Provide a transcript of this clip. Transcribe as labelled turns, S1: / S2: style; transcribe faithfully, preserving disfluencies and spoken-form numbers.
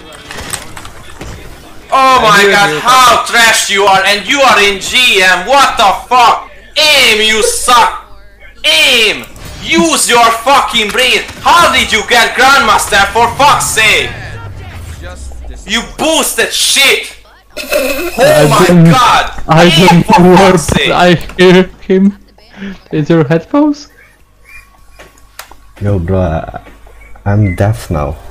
S1: Oh my god, how trash you are, and you are in G M, what the fuck? Aim, you suck! Aim! Use your fucking brain! How did you get Grandmaster, for fuck's sake? You boosted shit! Oh my god!
S2: I
S1: Aim,
S2: don't
S1: for
S2: know
S1: fuck's sake!
S2: I hear him. Is your headphones?
S3: Yo bro, I, I'm deaf now.